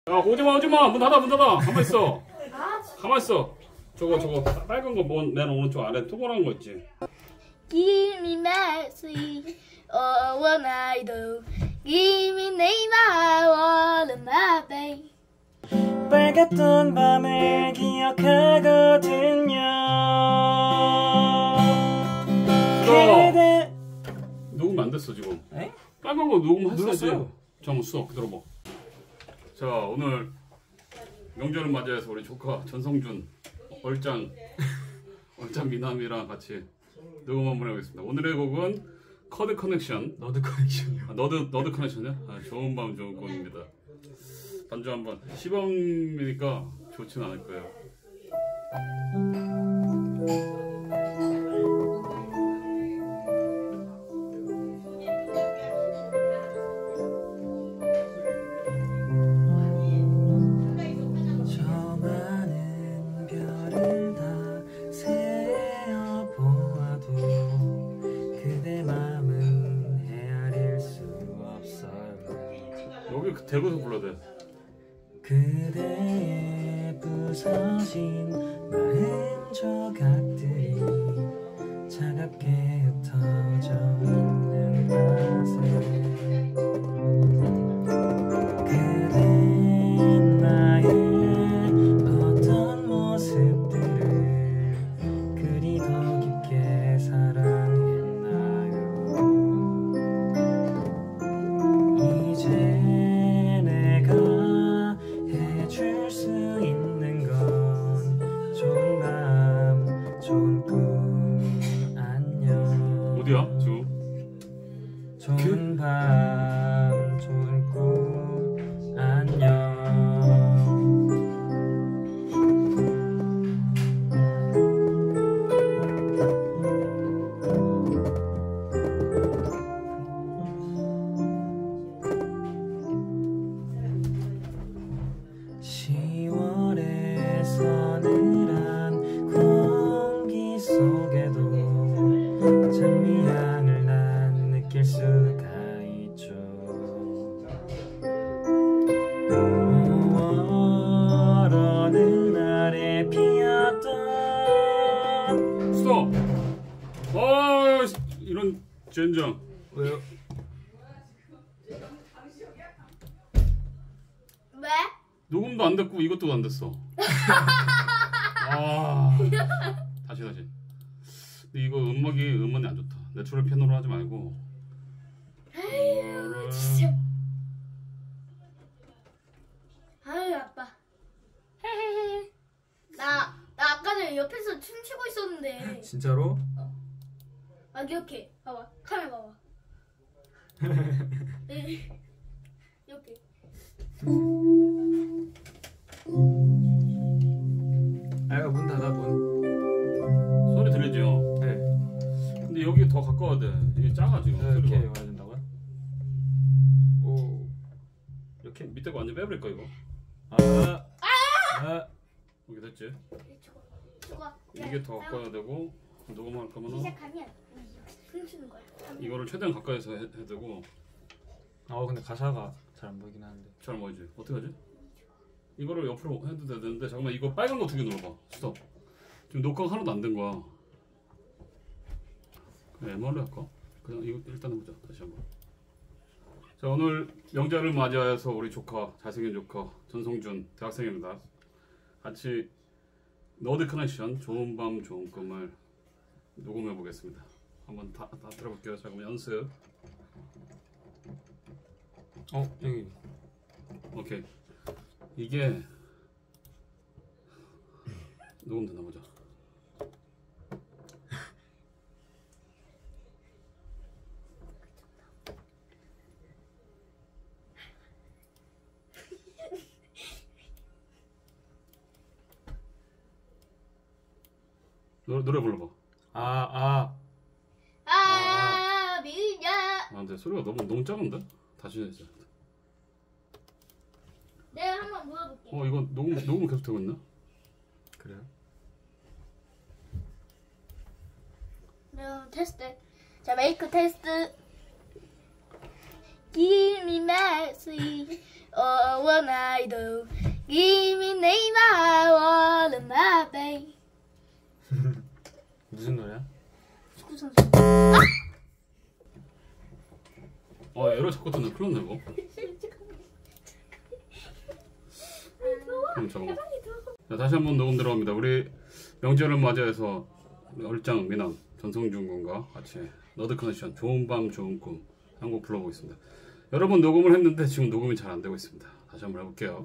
야, 오지마, 오지마. 문 닫아, 문 닫아. 가만 있어. 가만 있어. 저거 빨간 거 맨 오른쪽 아래 동그란 거 있지. Give me mercy, oh one I do. Give me name I want my baby. 빨갛던 밤을 기억하거든요. 그대 녹음 안 됐어 지금. 에? 빨간 거 녹음했어야지. 눌렀어요. 잠깐 수업 들어봐. 자, 오늘 명절을 맞이해서 우리 조카 전성준 얼짱 미남이랑 같이 녹음 한번 해보겠습니다. 오늘의 곡은 커드 커넥션. 너드 커넥션이요. 너드 커넥션이야? 좋은 밤 좋은 꿈입니다. 반주 한번. 시범이니까 좋진 않을 거예요. 저 많은 별을 다 세어보아도 그대 맘은 헤아릴 수 없어요. 여기 대고서 불러야 돼. 그대의 부서진 마음 조각들이 차갑게 흩어져 있는 맛에 그댄 나의 어떤 모습들을 그리 더 깊게 사랑했나요. 이제 내가 해줄 수 있는 건 좋은 밤 좋은 꿈 안녕. 어디야 지금? 좋은 밤 좋은 꿈 안녕. (10월의) 서늘한 공기 속에도 장미향을 난 느낄 수가 있죠. 5월 어느 날에 피었던 스톱! 이런 젠장. 왜요? 왜? 녹음도 안 됐고 이것도 안 됐어. 다시. 근데 이거 음원이 안 좋다. 내추럴 피아노로 하지 말고. 아유 진짜. 아유 아빠. 헤헤헤. 나 아까 전에 옆에서 춤추고 있었는데. 진짜로? 아 이렇게 봐봐. 카메라 봐봐. 이렇게. 아이가 문 닫아 문. 소리 들리죠? 네. 근데 여기 더 가까워야 돼. 이게 작아 지금. 이렇게 소리가. 와야 된다고요? 오. 이렇게 밑에 거 완전 빼버릴까 이거? 아. 여기 됐지? 저거. 이게 더 가까워야 되고 녹음할 거면은 시작하면 춤추는 거야. 이거를 최대한 가까이서 해야 되고. 근데 가사가 잘 안 보이긴 하는데. 잘 뭐지? 어떻게 하지? 이거를 옆으로 해도 되는데 잠깐만 이거 빨간 거 2개 눌러봐. 스톱. 지금 녹화가 하나도 안 된 거야. 그냥 MR로 할까? 그냥 이거 일단 해보자. 다시 한번. 자, 오늘 명절을 맞이해서 우리 조카, 잘생긴 조카 전성준 대학생입니다. 같이 너드 커넥션 좋은 밤 좋은 꿈을 녹음해 보겠습니다. 한번 다 들어볼게요. 잠깐만 연습. 여기. 오케이. 이게 녹음되나 보자. 노래 불러봐. 미냐. 근데 소리가 너무 작은데? 다시 해야지. 내가 한번 물어볼게. 이거 녹음 계속 되고 있나? 그래요? 테스트. 자, 메이크 테스트. Give me mercy, Oh, when I do, give me name I want my baby. 무슨 노래야? 축구 선수. 에러 자꾸 뜨네. 큰일 났네 이거. 그럼 잠깐만. 자, 다시 한번 녹음 들어갑니다. 우리 명절을 맞이해서 우리 얼짱 미남 전성준 군과 같이 너드 커넥션 좋은 밤 좋은 꿈 한 곡 불러보겠습니다. 여러 번 녹음을 했는데 지금 녹음이 잘 안 되고 있습니다. 다시 한번 해볼게요.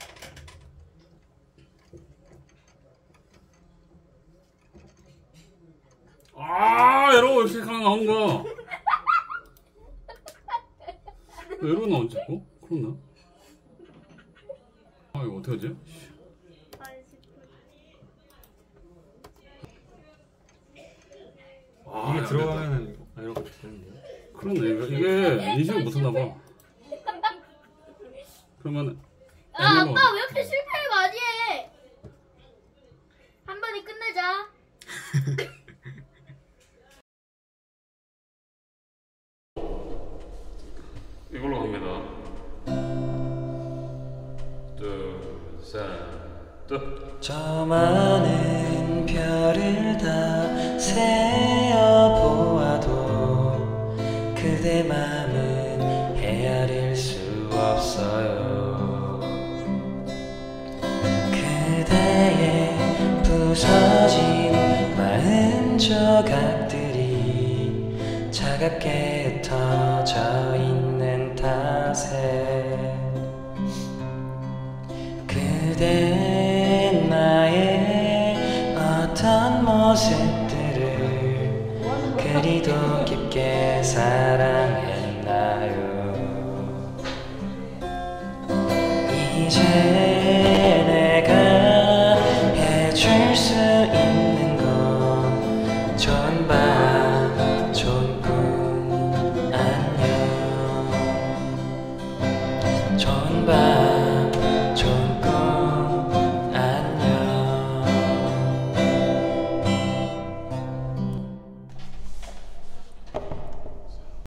에러가 이렇게 나오는 거야. 왜 에러가 나오지 자꾸? 그렇나? 이거 어떡하지? 이게 들어가면은 이렇게 되는데. 그렇네. 이게 인식을 못했나봐. 그러면 아빠 왜 이렇게 실패를 많이 해? 한 번에 끝내자. 이걸로 갑니다. 둘, 셋, 넷. 저 많은 별을 다 세어보아도 그대 맘은 헤아릴 수 없어요. 그대의 부서진 마음 조각들이 차갑게 흩어져 있는 탓에 그댄 나의 어떤 모습들을 그리도 깊게 사랑했나요. 이제 내가 해줄 수 있는 건 좋은 밤